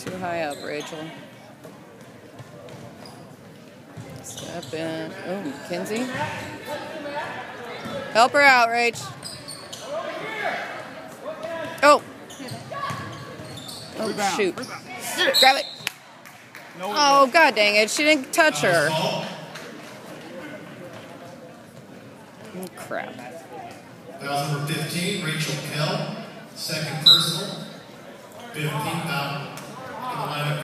Too high up, Rachel. Step in. Oh, Kinsey. Help her out, Rach. Oh. Oh, shoot. Grab it. Oh, god dang it. She didn't touch her. Oh, crap. Foul number 15, Rachel Kell. Second personal. 15th foul.